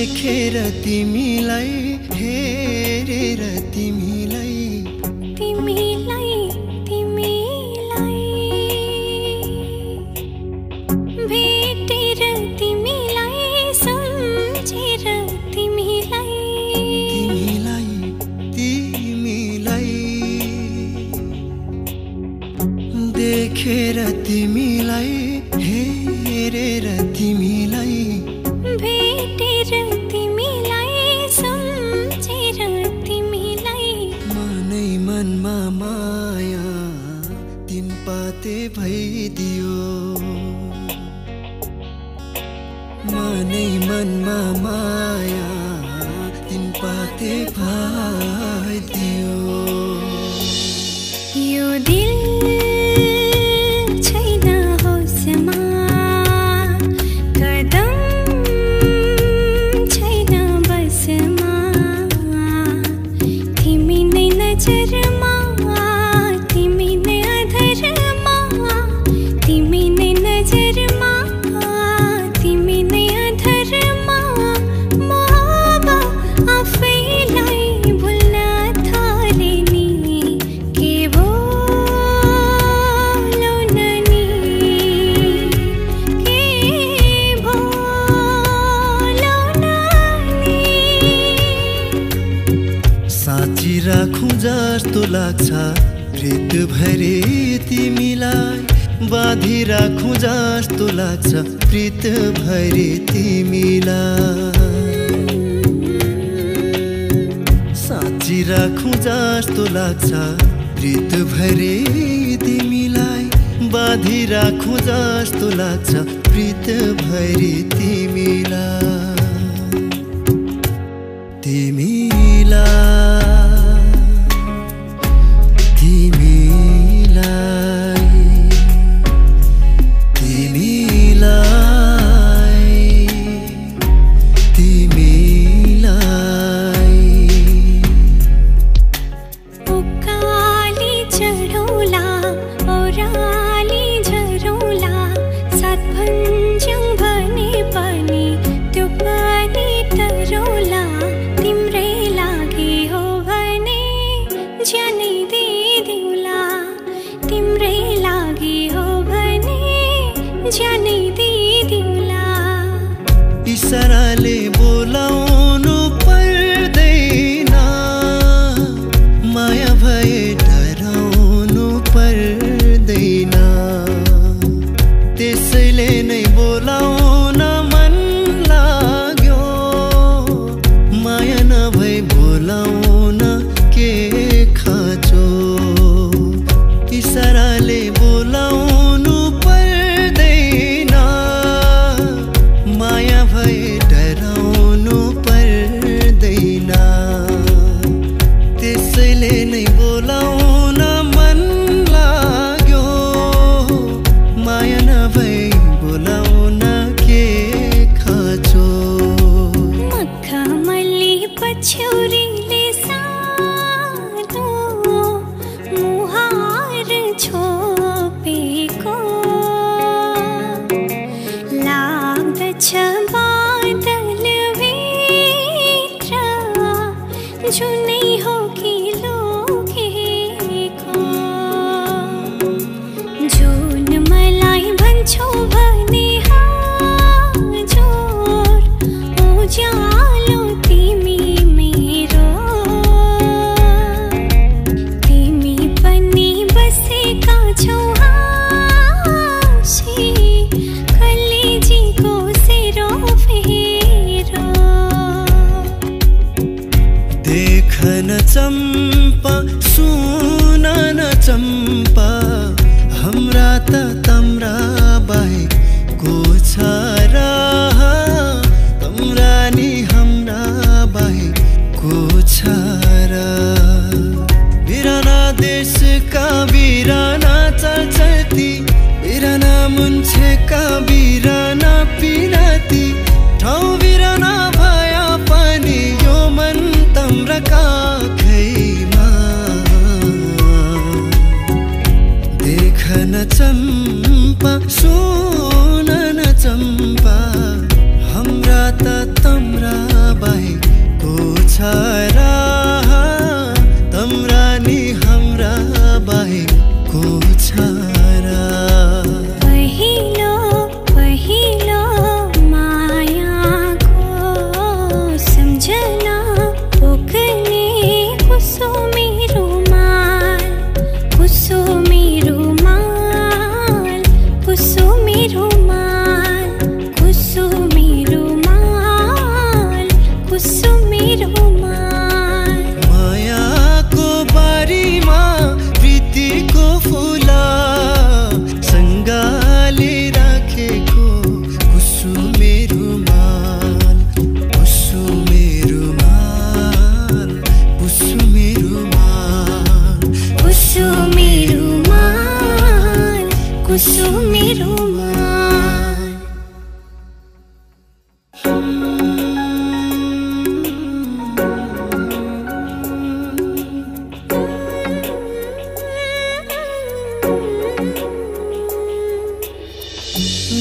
देखेर तिमीलाई हेरेर तिमीलाई तिमीलाई तिमीलाई भेटेर तिमीलाई सम्झेर तिमीलाई तिमीलाई देखेर तिमीलाई हेरेर तिमीलाई भेटेर तिमीलाई सम्झेर तिमीलाई मनै मनमा माया तिन पाते भइदियो मनै मनमा माया तिन पाते भइदियो यो दिल छैन होसमा कदम छैन बसमा तिमी नै नजरमा तिमी नै अधरमा तिमी नै नजरमा तिमी नै अधरमा म अब आफैलाई भुल्न थाले नि के भोलौ न नि के भोलौ न नि साँची राखौं जस्तो लाग्छ प्रीत भरे तिमीलाई बाँधी राखौं जस्तो लाग्छ प्रीत भरे तिमीलाई साँची राखौं जस्तो लाग्छ प्रीत भरे तिमीलाई बाँधी राखौं जस्तो लाग्छ प्रीत भरे तिमीलाई उकाली चढौला ओह्राली झरौला सात भन्छौँ भने पनि त्यो पनि तरौला तिम्रै लागि हो भने ज्यानै दिदिउँला तिम्रै लागि हो भने ज्यानै दिदिउँला इशाराले बोलाउनु पर्दैन माया भए डराउनु पर्दैन त्यसैले नै बोलाउन मन लाग्यो माया नभई बोलाउन के खाँचो इशाराले बोलाउनु पर्दैन माया भए डराउनु पर्दैन त्यसैले नै बोलाउन मन लाग्यो माया नभई बोलाउन के खाँचो मखमली पछ्यौरीले सानो मुहार छोपेको लाग्दछ बादलभित्र जुनै हो कि लोकेको जुन मलाई भन्छौ भने हजुर उज्यालो तिमी मेरो तिमी पनि बसेका छौ हाँसी कलेजीको सेरोफेरो देखन चम्पा सुनन चम्पा हाम्रा त तम्रा बाहेक को छ र तम्रा नि हाम्रा बाहेक को छ र बिराना देशका बिराना चलचल्ती बिराना मुन्छेका बिराना पिराती ठाउँ बिराना भया पनि यो मन तम्रा काखैमा देखन चम्पा सुनन चम्पा हाम्रा त तम्रा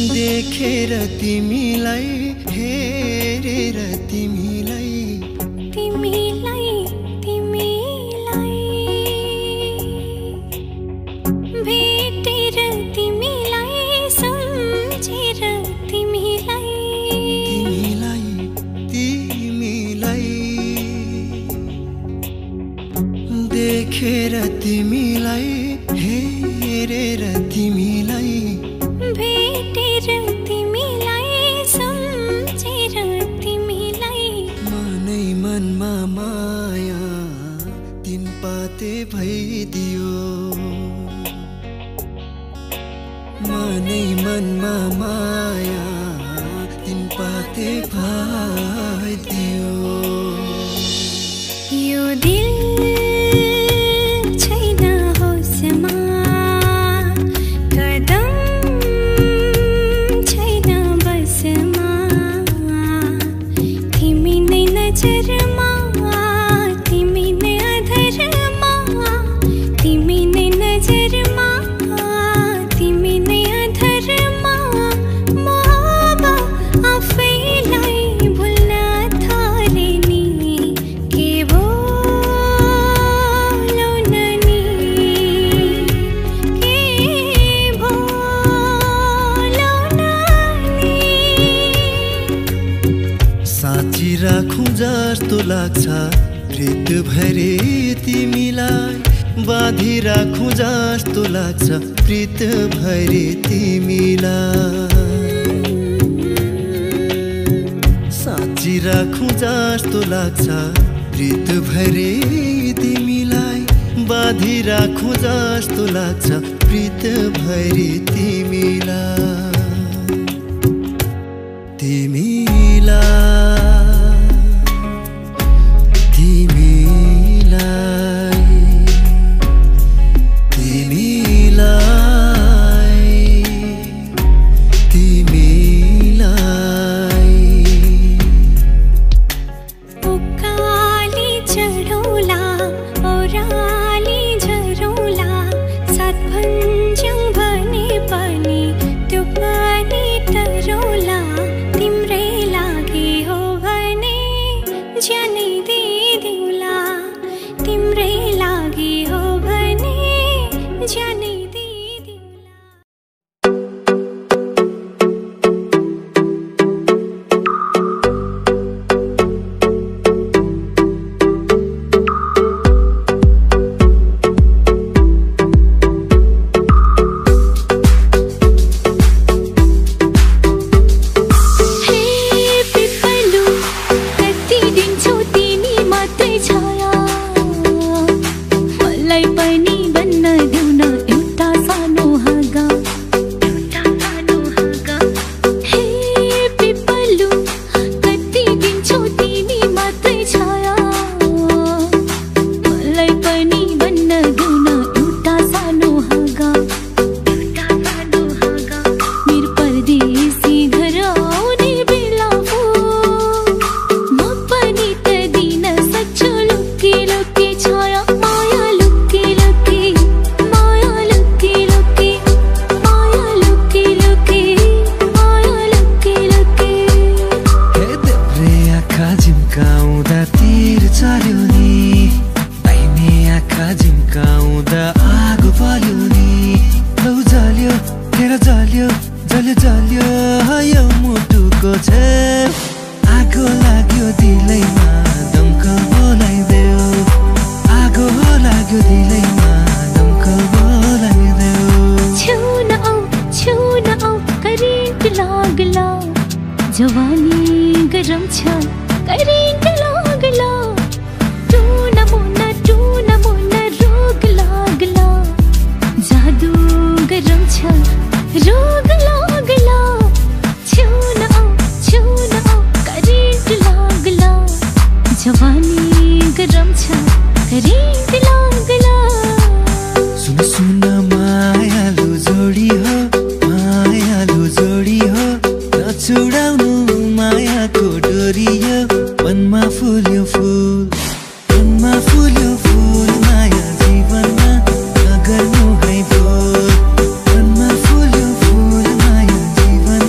देखेर तिमीलाई हेरेर तिमीलाई तिमीलाई तिमीलाई भेटेर तिमीलाई सम्झेर तिमीलाई तिमीलाई देखेर तिमीलाई हेरेर तिमीलाई भेटेर तिमीलाई सम्झेर तिमीलाई मनै मनमा माया तिन पाते भइदियो मनै मनमा माया तिन पाते भइदियो यो दिल छैन होसमा कदम छैन बसमा तिमी नै नजरमा तिमी नै अधरमा तिमी नै नजरमा तिमी नै अधरमा म अब आफैलाई भुल्न थालेँ नि के भोलौ न नि के भोलौ न नि साँची राखौँ जस्तो लाग्छ प्रीतभरि तिमीलाई बाँधी राखौँ जस्तो लाग्छ प्रीतभरि तिमीलाई साँची राखौँ जस्तो लाग्छ प्रीतभरि तिमीलाई बाँधी राखौँ जस्तो लाग्छ प्रीतभरि तिमीलाई उकाली चढौला ओह्राली झरौला सात भन्छौँ भने पनि त्यो पनि डरौला तिम्रै लागि हो भने ज्यानै दिदिउँला तिम्रै लागि हो भने ज्यानै दिदिउँला जवानी गरम छ करेंट लागला टू नमुना रोग लागला जादू गरम छ रोग लागला छून आओ करेंट लागला जवानी गरम छ करेंट लागला सुन सुन मायालु जोडी हो नछुडाउनु मायाको डोरी हो मनमा फुल्यो फुल माया जीवनमा नगर्नु है भोल मनमा फुल्यो फुल माया जीवनमा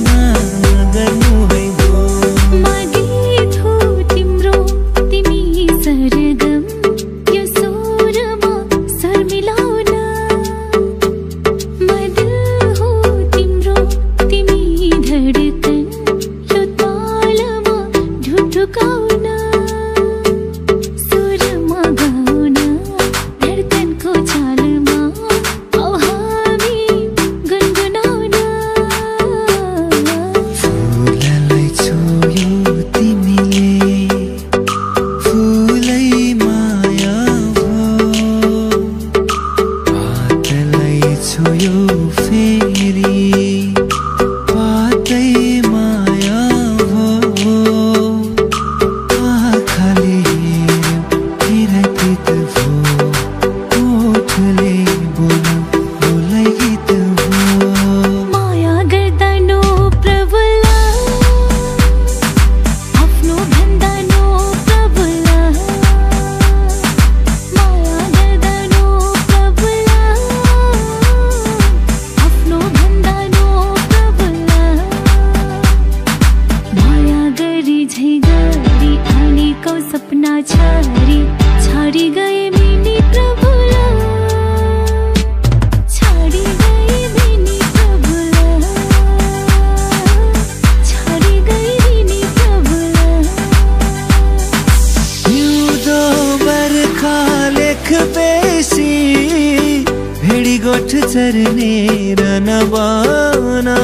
गर्ने र नबना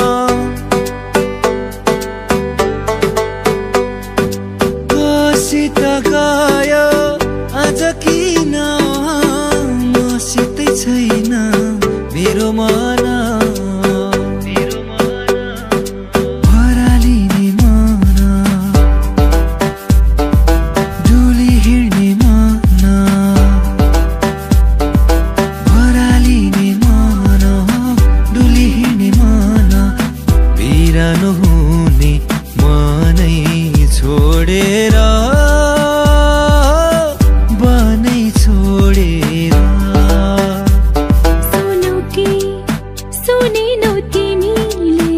कोसित गयो आज किन मसितै छैन मेरो मन भरालिने मन डुली हिँड्ने मन भरालिने मन डुली हिँड्ने मन बिरानो हुने मनै छोडेर बनै छोडेर सुनौ कि सुनेनौ तिमीले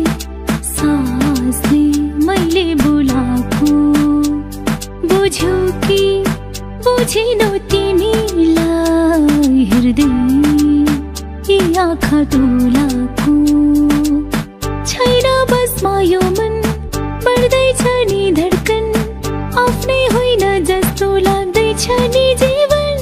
सासले मैले बोलाएको बुझ्यौ कि बुझेनौ तिमीलाई हृदय यी आँखा डोलाको छैन बसमा यो मन बढ्दैछ नि धड्कन आफ्नै होइन जस्तो लाग्दैछ नि जीवन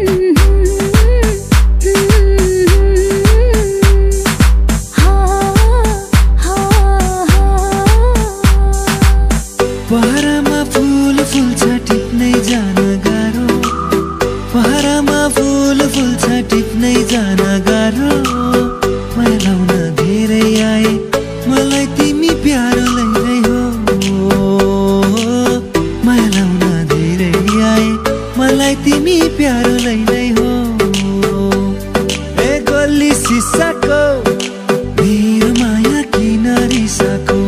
पहरामा फुल फुल्छ टिप्नै जान गाह्रो पहरामा फुल फुल्छ टिप्नै जान गाह्रो माया लाउन धेरै आए मलाई तिमी प्यारो लैनै हो माया लाउन धेरै आए मलाई तिमी प्यारो लैनै हो ए गल्ली सिसाको मेरो माया किन रिसाको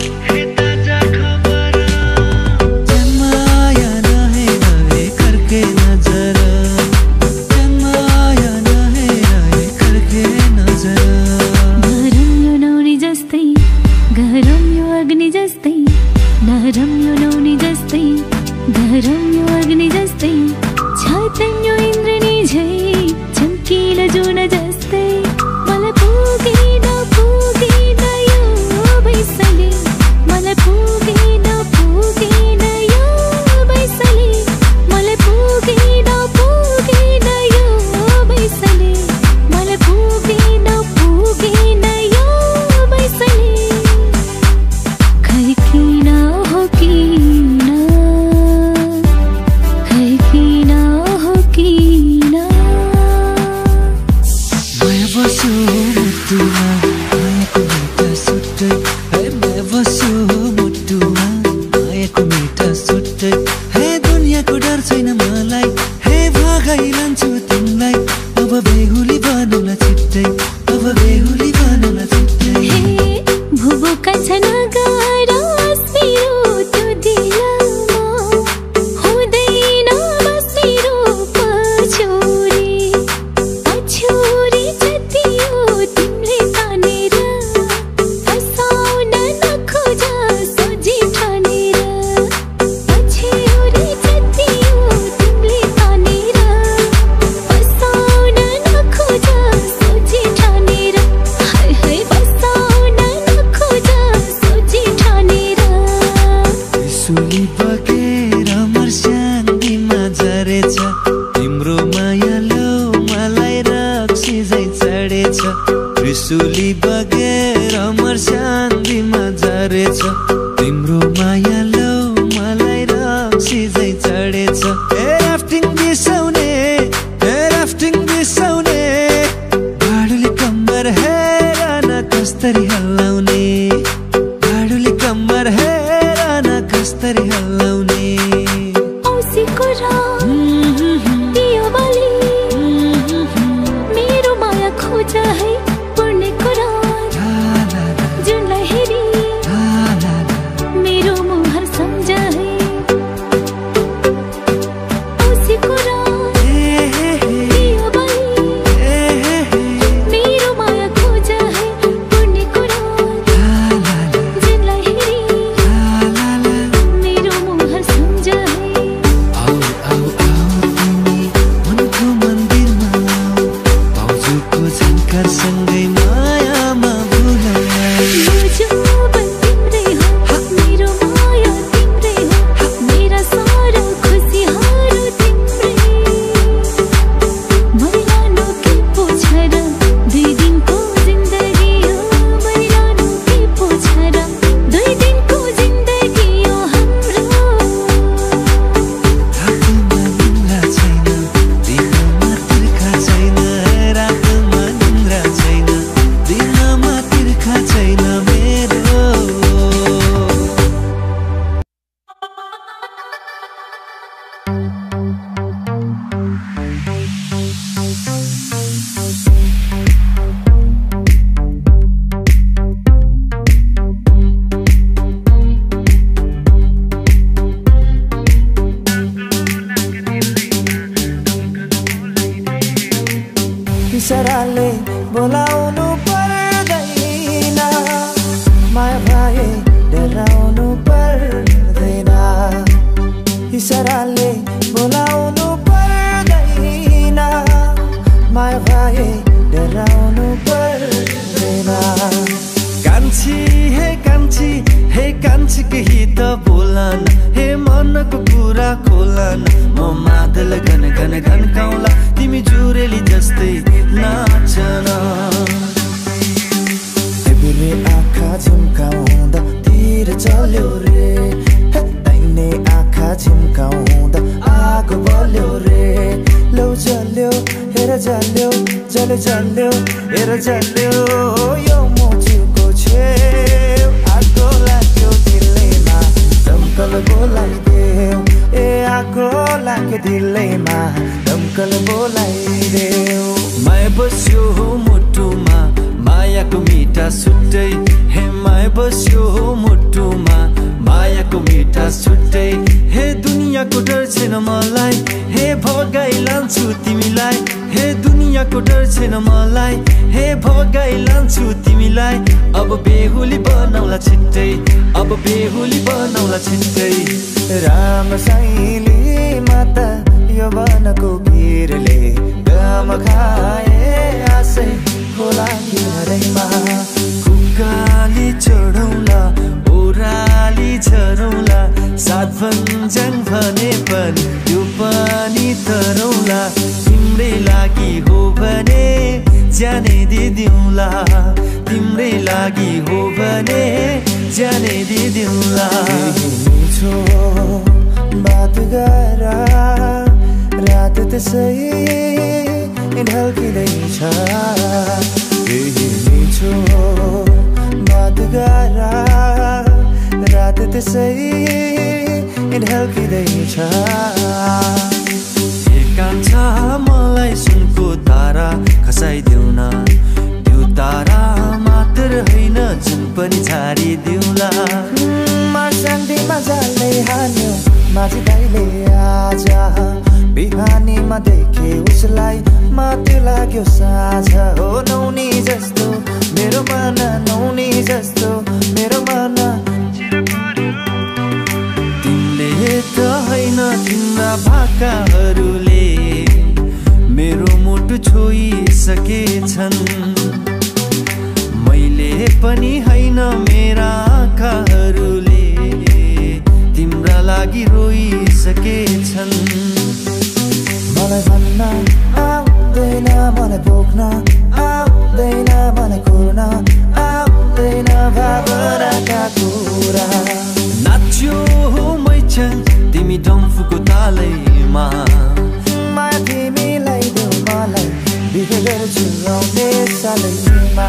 गरम यो अग्नि जस्तै नरम यो नौनी जस्तै गरम यो अग्नि जस्तै छातन यो इन्द्रनी झै चम्किलो जुन जस्तै मलाई पुगेन पुगेन यो बैसले मलाई पुगेन पुगेन यो बैसले मलाई पुगेन पुगेन यो बैसले मलाई पुगेन पुगेन यो बैसले दुनियाँको डर छैन मलाई हे भगाइलान्छु तिमीलाई अब बेहुली बनौला छिट्टै अब बेहुली बनौला छिट्टै भुबुका छन् गारास मेरो त्यो दिलमा हुँदैन बस मेरो पछौरी पछौरी जतियो तिमीले तानेर फसाउन नखोज सोझी ठानेर पछौरी जतियो तिमीले तानेर फसाउन नखोज सोझी ठानेर हाय हाय फसाउन नखोज सोझी ठानेर सुली बगेर मर्स्याङीमा झरेछ तिम्रो माया लो मलाई रक्सी झै चढेछ त्रिशुली बगेर मर्स्याङीमा झरेछ तिम्रो माया लो मलाई रक्सी झै चढेछ ए राफ्टिङ बिसाउने भाडुले कम्बर हेर न कस्तरी हल्लाउने भाडुले कम्बर हेर न कस्तरी हल्लाउने औसीको रात दियो बलि मेरो माया खोज है पुर्णेको रात जुनलाई हेरी बोलाउनु पर्दैन माया भाए डराउनु पर्दैन इशाराले बोलाउनु पर्दैन माया भाए डराउनु पर्दैन कान्छी हे कान्छी केही त बोलन हे मनको कुरा खोलन म मादल घन घन घन्काउला तिमी जुरेली जस्तै नाचन तिमीले आँखा झुम्काउँदा तिर चल्यो रे दाहिने आँखा झुम्काउँदा आगो बल्यो रे लौ जल्यो हेर जल्यो जल्यो जल्यो हेर जल्यो यो मुटुको छेउ आगो लाग्यो दिलैमा दमकल बोलाइदेऊ ए आगो लाग्यो दिलैमा दमकल बोलाइदेऊ माया बस्यो मुटुमा मायाको मिठा छुट्टै हे माया बस्यो मुटुमा मायाको मिठा छुट्टै हे दुनियाँको डर छैन मलाई हे भगाइ लान्छु तिमीलाई हे दुनियाँको डर छैन मलाई हे भगाइ लान्छु तिमीलाई अब बेहुली बनाउला छिट्टै अब बेहुली बनाउला छिट्टै राम साइली माता यो वनको भिरले गम खाए आसै खोला किनारैमा कुकाली चढौला ओराली झरौला सात भन्छन् भने पनि त्यो पनि तरौला तिम्रै लागि हो भने जाने दिदिउँला तिम्रै लागि हो भने जाने दिदिउँला मिठो बात गर रात त्यसै ढल्किँदैछ मिठो बात गर रात त्यसै ढल्किँदैछ कान्छा मलाई सुनको तारा खसाइदेऊ न त्यो तारा मात्र होइन जुन पनि छाडिदेऊला शान्तिमा जालै हान्यो माझी दाइले आज बिहानीमा देखे उसलाई माथि लाग्यो साझा हो नौनी जस्तो मेरो मन नौनी जस्तो मेरो मन तिमीले त होइन तिम्रा भाकाहरूले मेरो मुटु छोइसकेछन् मैले पनि होइन मेरा आँखाहरूले तिम्रा लागि रोइसकेछन् मलाई भन्न आउँदैन मलाई बोक्न आउँदैन मलाई कुर्न आउँदैन भावनाका कुरा नाच्यो मैछन् तिमी डम्फुको तालैमा माया तिमीलाई देऊ मलाई बिहे गर्छु आउने सालैमा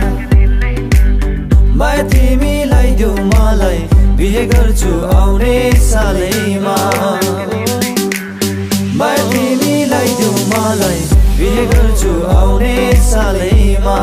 माया तिमीलाई देऊ मलाई बिहे गर्छु आउने सालैमा माया तिमीलाई देऊ मलाई बिहे गर्छु आउने सालैमा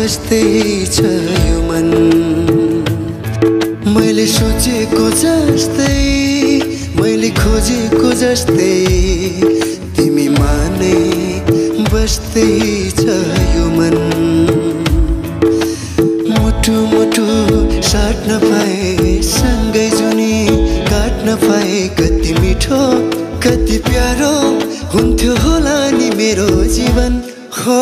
जस्तै छ यो मन मैले सोचेको जस्तै मैले खोजेको जस्तै तिमी माने बस्दै छ यो मन मुटु मुटु साट्न पाए सँगै जुनी काट्न पाए कति मिठो कति प्यारो हुन्थ्यो होला नि मेरो जीवन हो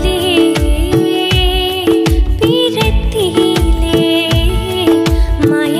माया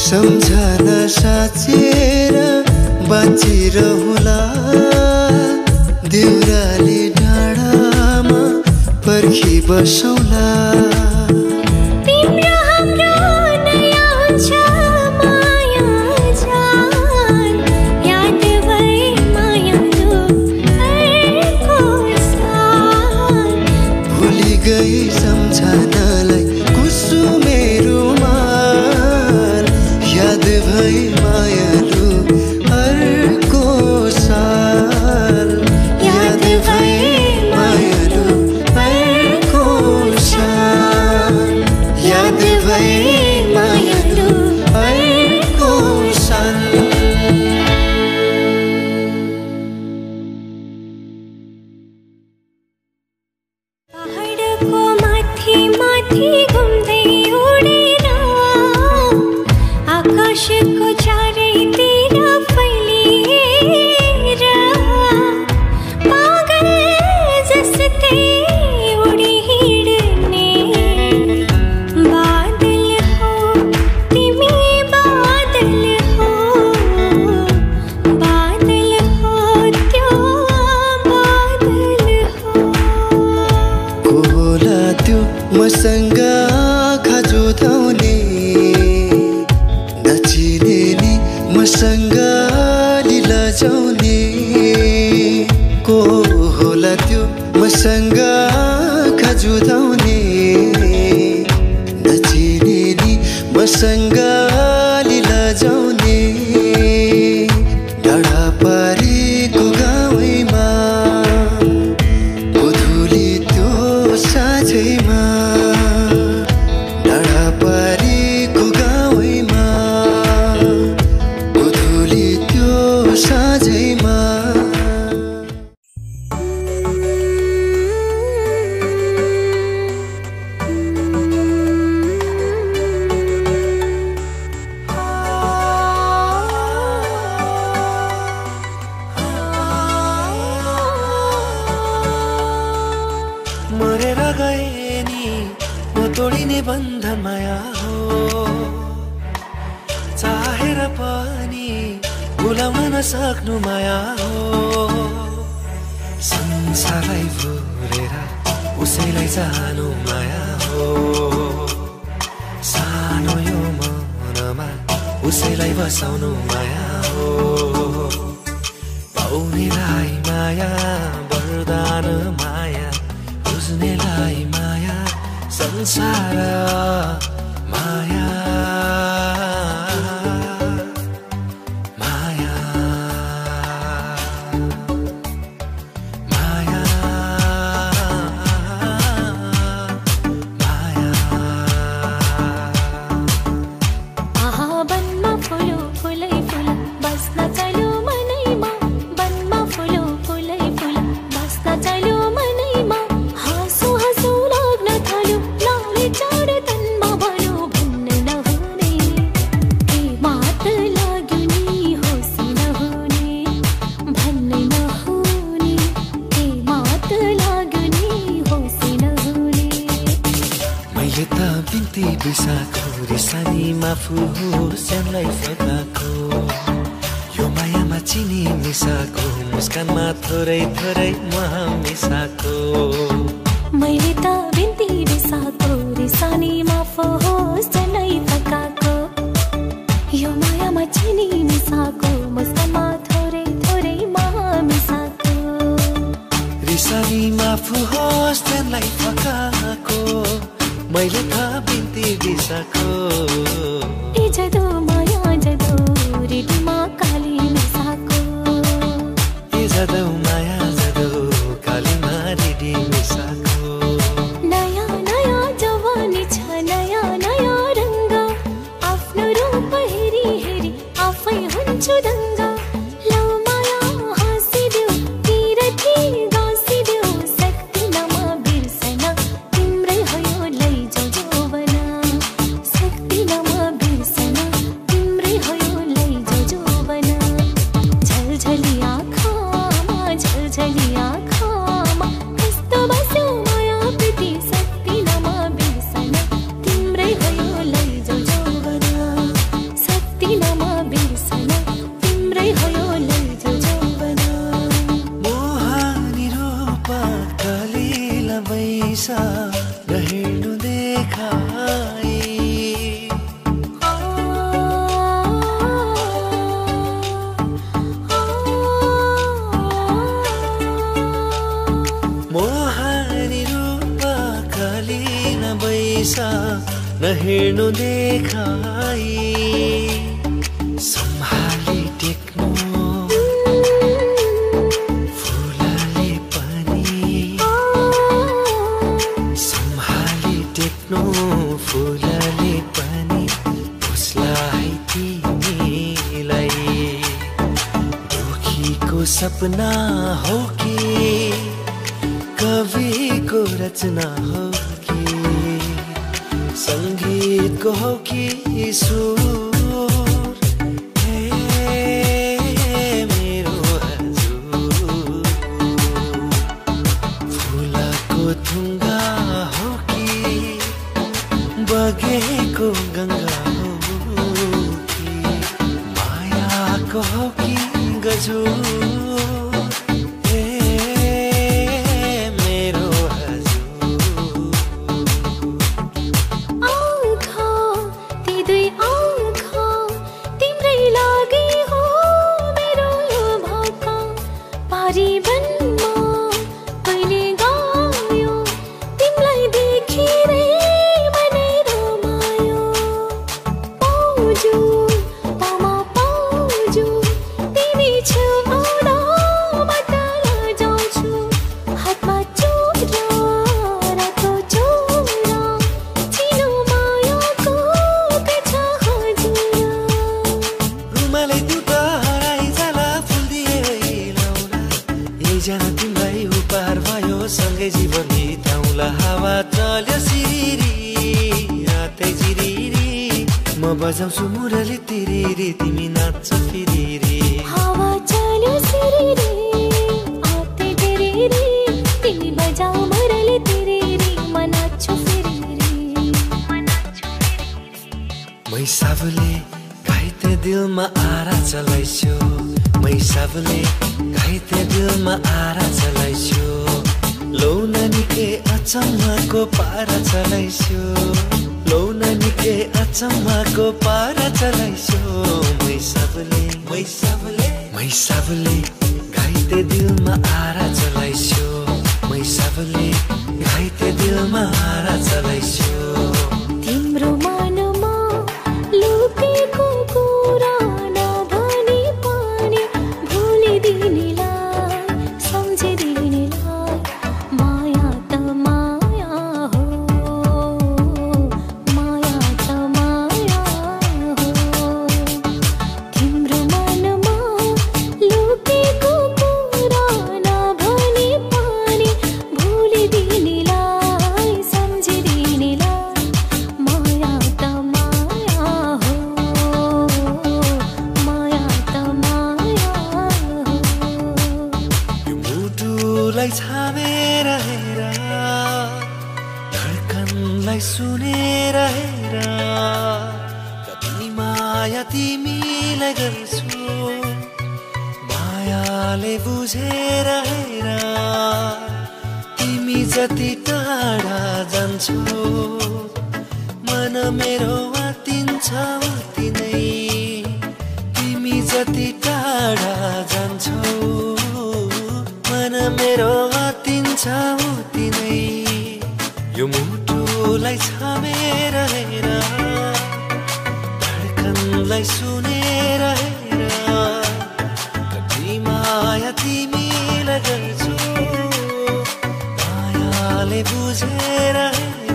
सम्झना साँचेर बाँचिरहुला देउराली डाँडामा पर्खी बसौला तिम्रो हाम्रो नयाँ हुन्छ माया जान याद भए मायालु अर्को साल भुलि गई सम्झनालाई कुसुमे रुमाल याद भए मायालु अर्को साल याद भए मायालु अर्को साल याद भए मायालु अर्को साल पहाडको माथि माथि घुम्दै उडेर आकाशको चारैतिर फैलिएर पागल जस्तै उडी हिँड्ने बादल हो तिमी बादल हो त्यो बादल हो को होला त्यो मसँग आँखा जोताउने नचिने नि मसँग लीला जाउने को होला त्यो मसँग आँखा जोताउने नचिने नि मसँग लीला जाउने डाँडा पारेको गाउँमा गोधुली त्यो साँझैमा डाँडा पारेको गाउँमा गोधुली त्यो साँझैमा मरेर गए नि नतोडिने बन्ध माया हो चाहेर पनि भुलाउन नसक्नु माया हो संसारलाई भुलेर उसैलाई चाहनु माया हो सानो यो मनमा उसैलाई बसाउनु माया हो पाउनेलाई माया वरदान माया बुझ्नेलाई माया संसार माया माया माया माया आहा बनमा फुलो फुलै फुल बस्न चल्यो मनैमा बनमा फुलो फुलै फुल बस्न चल्यो मनैमा हाँसो हाँसो लाग्न थाल्यो लाले चाड तनमा भयो भन्न नहुने के मात लाग्यो नि होस नहुने भन्न नहुने के मात लाग्यो नि होस नहुने मैले त बिन्ती बिसाको रिसानीमा फुल स्यामलाई फकाको यो मायामा चिनी मिसाको मुस्कानमा थोरै थोरै महा मिसाको मैले त बिन्ती बिसाको रिसानीमा फोहोस जनै फकाको यो मायामा चिनी मिसाको मुस्कानमा थोरै थोरै महा मिसाको रिसानीमा फुहोस स्यामलाई फकाको मैले त बिन्ती बिसाको ए जदो माया जदो रिटीमा काली मिसाको ए जदौ माया जदौ कालीमा रिडी मिसाको नयाँ नयाँ जवानी छ नयाँ नयाँ रङ्ग नहेर्नु देखाई सम्हाली टेक्नु फुलले पनि सम्हाली टेक्नु फुलले पनि उसलाई तिमीलाई दुखीको सपना हो कि कविको रचना हो कि संगीतको हो कि सुर हे मेरो हजुर फुलको थुङ्गा हो कि बगेको गङ्गा हो कि मायाको हो कि गजुर बजाउँछु मुरली तिरी तिमी नाच्छ फिरी हावा चल्यो सिरी आते तिरी तिमी बजाऊ मुरली तिरी म नाच्छु फिरी मै सबले घाइते दिलमा आरा चलाइछु मै सबले घाइते दिलमा आरा चलाइछु लौ नानीके अचम्मको पारा चलाइछु लौ नानीके अचम्मको पारा चलाइछु मै सबले घाइते दिलमा आरा चलाइछु मै सबले घाइते दिलमा आरा चलाइछु तिम्रो मनमा लुकेको कुरा नभनी पनि भुलिदिनेलाई सम्झिदिनेलाई माया त माया हो माया त माया हो तिम्रो मनमा लुकेको कुरा नभनी पनि भुलिदिनेलाई सम्झिदिनेलाई माया त माया हो माया त माया हो यो मुटुलाई छामेर हेर धड्कनलाई सुनेर हेर कति माया तिमीलाई गर्छु मायाले बुझेर हेर तिमी जति टाढा जान्छौ मन मेरो आतिन्छ उति नै तिमी जति टाढा जान्छौ मन मेरो आतिन्छ उति नै यो मुटुलाई छामेर हेर धड्कनलाई सुनेर हेर कति माया तिमीलाई गर्छु मायाले बुझेर हेर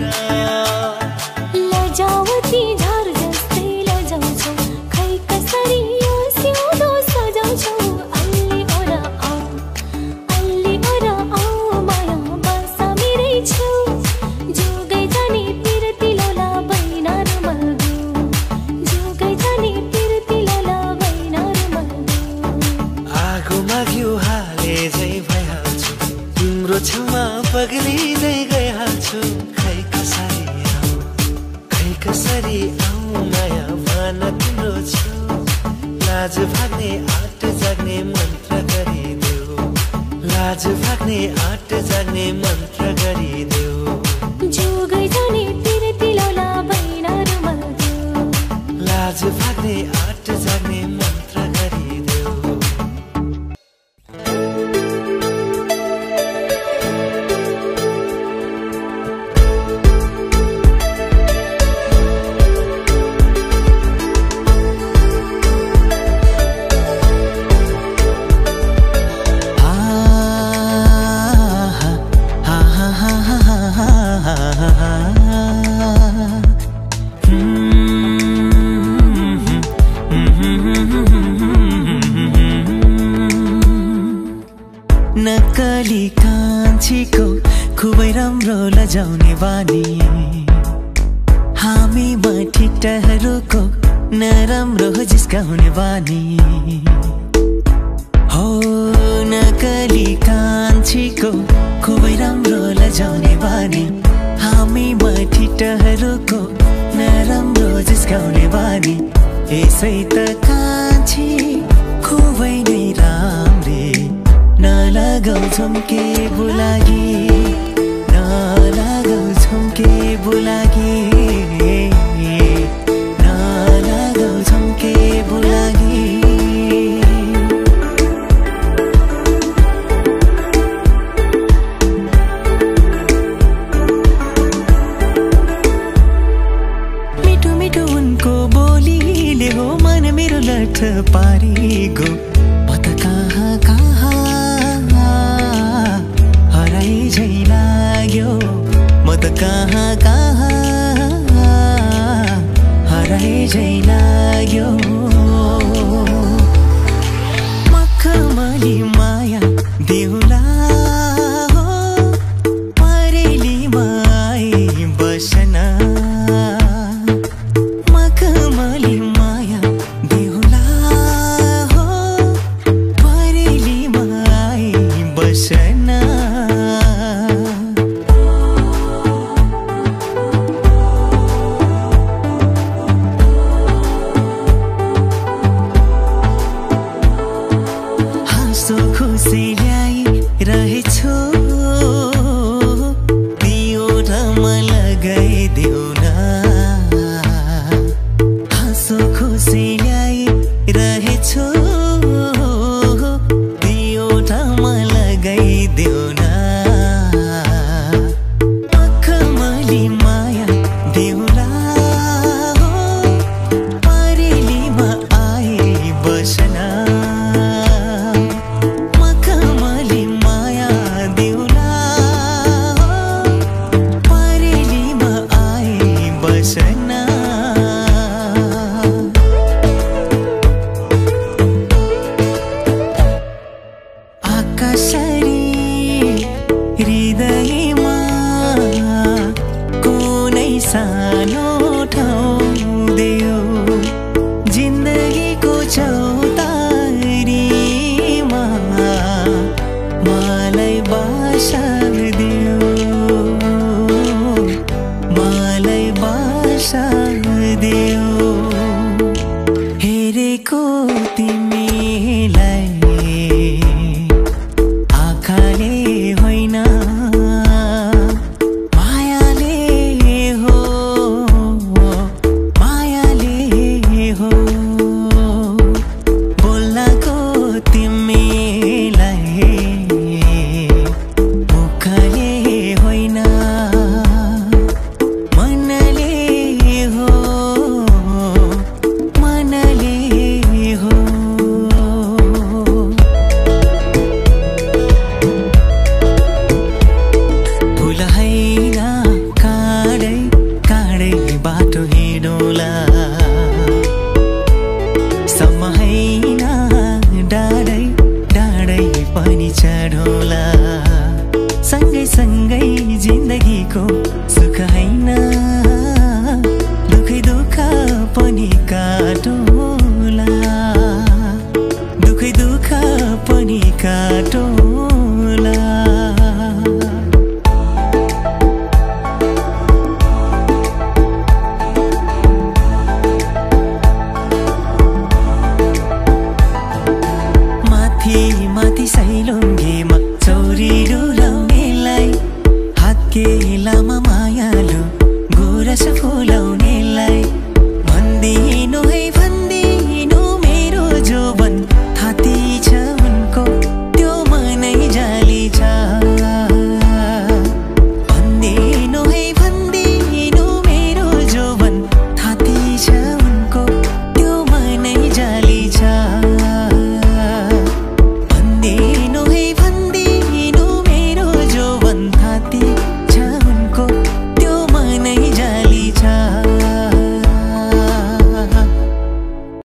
लजावती झार जस्तै लजाउँछौ खै कसरी यो सिउँदो सजाउँछौ अल्ली ओर आऊ माया बसा मेरै छेउ जोगै जाने पिरती लोला बैना र मल्गु जोगै जाने पिरती लोला बैना र मल्गु आगो माग्यो हाले झै भइहाल्छु तिम्रो छेउमा पग्लिँदै गइहाल्छु खै कसरी आऊ माया भन तिम्रो छेउ लाज भाग्ने आँट जाग्ने मन्त्र गरिदेऊ लाज भाग्ने आँट जाग्ने मन्त्र गरिदेऊ जोगै जाने पिरती लोला बैना र मल्गु लाज भाग्ने आँट जाग्ने मन्त्र गरिदेऊ लजाउने बानी हामीमा ठिटहरूको नराम्रो जिस्काउने बानी हो नकली कान्छीको खुबै राम्रो लजाउने बानी हामीमा ठिटहरूको नराम्रो जिस्काउने बानी यसै त कान्छी खुबै नै राम्रे नलगाउँछौँ के बुलागी नलगाउँछौँ के बुलागी नलगाउँछौँ के बुलागी मिठो मिठो उनको बोलीले हो मन मेरो लठ पारेको म त कहाँ कहाँ हराइ झै लाग्यो म त कहाँ कहाँ हराइ झै लाग्यो मखमली माया देउला हो परेलीमा आई बस्न मखमली माया देउला हो परेलीमा आई बस्न हाँसो खुसी ल्याइ रहेछु दियोठामा लगाइदेऊ न हाँसो खुसी ल्याइ रहेछु दियोठामा लगाइदेऊ न मखमली माया देउला हो परेलीमा आई बस्न मखमली माया देउला हो परेलीमा आई बस्न आकाशरी हृदयमा कुनै सानो ठाउँ देऊ जिन्दगीको चौतारीमा मलाई बासा देऊ मलाई बासा देऊ हेरेको तिमीलाई आँखाले होइन मायाले हो मायाले हो बोल्नको तिमीलाई मुखले होइन मनले हो मनले हो फुल होइन काँडै काँडै बाटो हिँडौला सम्म होइन डाँडै डाँडै पनि चढौला